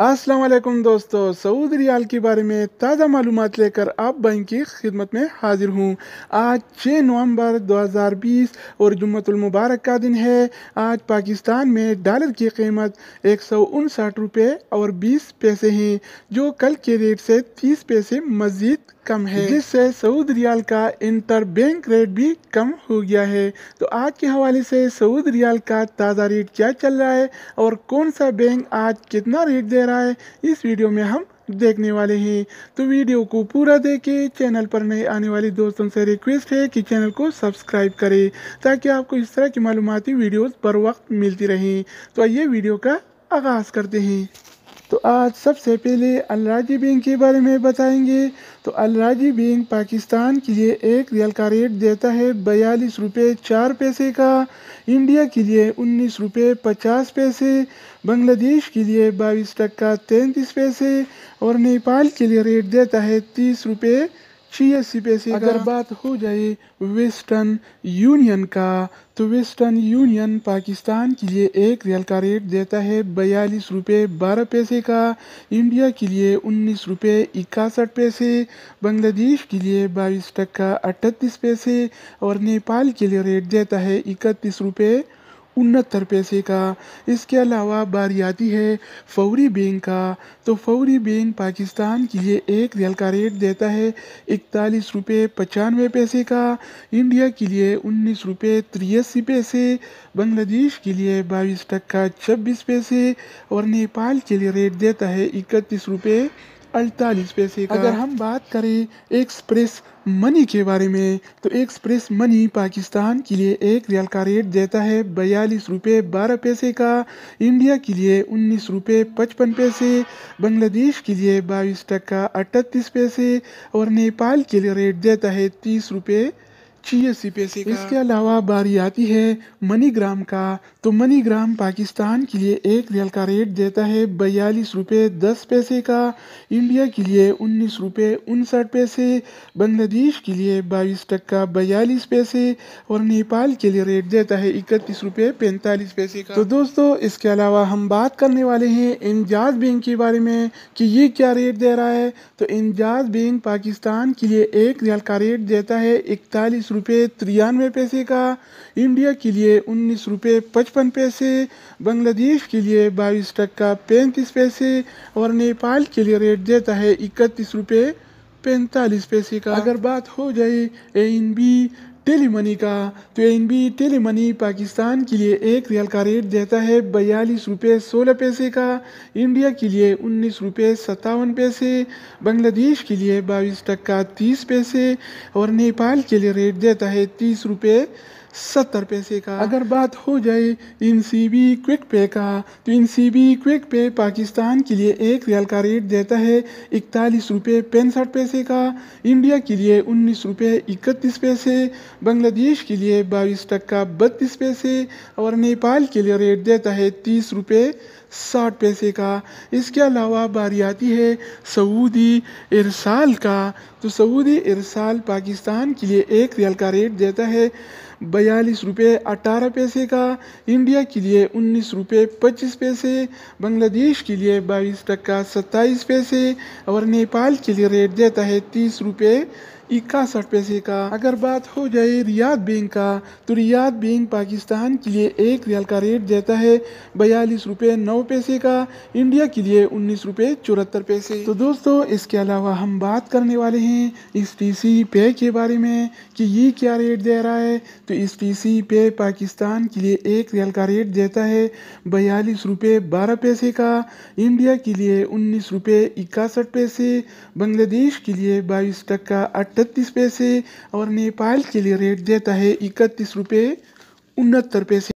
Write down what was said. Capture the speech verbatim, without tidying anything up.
अस्सलाम वालेकुम दोस्तों, सऊदी रियाल के बारे में ताज़ा मालूमात लेकर आप भाई की खिदमत में हाजिर हूँ। आज छः नवंबर दो हज़ार बीस और जुम्मतुल मुबारक का दिन है। आज पाकिस्तान में डॉलर की कीमत एक सौ उनसठ रुपये और बीस पैसे हैं, जो कल के रेट से तीस पैसे मज़ीद कम है, जिससे सऊदी रियाल का इंटर बैंक रेट भी कम हो गया है। तो आज के हवाले से सऊदी रियाल का ताज़ा रेट क्या चल रहा है और कौन सा बैंक आज कितना रेट दे रहा है, इस वीडियो में हम देखने वाले हैं। तो वीडियो को पूरा देखें। चैनल पर नए आने वाले दोस्तों से रिक्वेस्ट है कि चैनल को सब्सक्राइब करें, ताकि आपको इस तरह की मालूमाती वीडियोस बर वक्त मिलती रहें। तो आइए वीडियो का आगाज़ करते हैं। तो आज सबसे पहले अल राजी बैंक के बारे में बताएंगे। तो अल राजी बैंक पाकिस्तान के लिए एक रियाल का रेट देता है बयालीस रुपये चार पैसे का, इंडिया के लिए उन्नीस रुपये पचास पैसे, बांग्लादेश के लिए बाईस टका तैंतीस पैसे और नेपाल के लिए रेट देता है तीस रुपये छियासी पैसे। अगर बात हो जाए वेस्टर्न यूनियन का, तो वेस्टर्न यूनियन पाकिस्तान के लिए एक रियाल का रेट देता है बयालीस रुपये बारह पैसे का, इंडिया के लिए उन्नीस रुपये इकसठ पैसे, बांग्लादेश के लिए बाईस टका अड़तीस पैसे और नेपाल के लिए रेट देता है इकतीस रुपये उनहत्तर पैसे का। इसके अलावा बारी आती है फौरी बैंक का। तो फौरी बैंक पाकिस्तान के लिए एक रियाल का रेट देता है इकतालीस रुपये पचानवे पैसे का, इंडिया के लिए उन्नीस रुपये तिरासी पैसे, बांग्लादेश के लिए बाईस टका छब्बीस पैसे और नेपाल के लिए रेट देता है इकतीस रुपये अड़तालीस पैसे का। अगर हम बात करें एक्सप्रेस मनी के बारे में, तो एक्सप्रेस मनी पाकिस्तान के लिए एक रियाल का रेट देता है बयालीस रुपये बारह पैसे का, इंडिया के लिए उन्नीस रुपये पचपन पैसे, बांग्लादेश के लिए बाईस टका अड़तीस पैसे और नेपाल के लिए रेट देता है तीस रुपये छियासी पैसे का। इसके अलावा बारी आती है मनीग्राम का। तो मनीग्राम पाकिस्तान के लिए एक रियाल का रेट देता है बयालीस रुपये दस पैसे का, इंडिया के लिए उन्नीस रुपये उनसठ पैसे, बांग्लादेश के लिए बाईस टका बयालीस पैसे और नेपाल के लिए रेट देता है इकतीस रुपये पैंतालीस पैसे का। तो दोस्तों, इसके अलावा हम बात करने वाले हैं इंजाज बैंक के बारे में कि ये क्या रेट दे रहा है। तो इंजाज बैंक पाकिस्तान के लिए एक रियाल का रेट देता है इकतालीस रुपये तिरानवे पैसे का, इंडिया के लिए उन्नीस रुपये पचपन पैसे, बांग्लादेश के लिए बाईस टका पैंतीस पैसे और नेपाल के लिए रेट देता है इकतीस रुपये पैंतालीस पैसे का। अगर बात हो जाए ए एन बी टेलीमनी का, तो एन बी टेलीमनी पाकिस्तान के लिए एक रियाल का रेट देता है बयालीस रुपये सोलह पैसे का, इंडिया के लिए उन्नीस रुपये सत्तावन पैसे, बांग्लादेश के लिए बाईस टका तीस पैसे और नेपाल के लिए रेट देता है तीस रुपये सत्तर पैसे का। अगर बात हो जाए इन सी बी क्विक पे का, तो इन सी बी क्विक पे पाकिस्तान के लिए एक रियाल का रेट देता है इकतालीस रुपये पैंसठ पैसे का, इंडिया के लिए उन्नीस रुपये इकतीस पैसे, बांग्लादेश के लिए बाईस टका बत्तीस पैसे और नेपाल के लिए रेट देता है तीस रुपये साठ पैसे का। इसके अलावा बारी आती है सऊदी इरसाल का। तो सऊदी इरसाल पाकिस्तान के लिए एक रियाल का रेट देता है बयालीस रुपये अठारह पैसे का, इंडिया के लिए उन्नीस रुपये पच्चीस पैसे, बांग्लादेश के लिए बाईस टका सत्ताईस पैसे और नेपाल के लिए रेट देता है तीस रुपये इकसठ पैसे का। अगर बात हो जाए रियाद बैंक का, तो रियाद बैंक पाकिस्तान के लिए एक रियाल का रेट देता है बयालीस रुपये नौ पैसे का, इंडिया के लिए उन्नीस रुपये चौहत्तर पैसे। तो दोस्तों, इसके अलावा हम बात करने वाले हैं इस टी सी पे के बारे में कि ये क्या रेट दे रहा है। तो इस टी सी पे पाकिस्तान के लिए एक रियाल का रेट देता है बयालीस रुपये बारह पैसे का, इंडिया के लिए उन्नीस रुपये इकसठ पैसे, बांग्लादेश के लिए बाईस टका अड़तीस पैसे और नेपाल के लिए रेट देता है इकतीस रुपये उनहत्तर पैसे।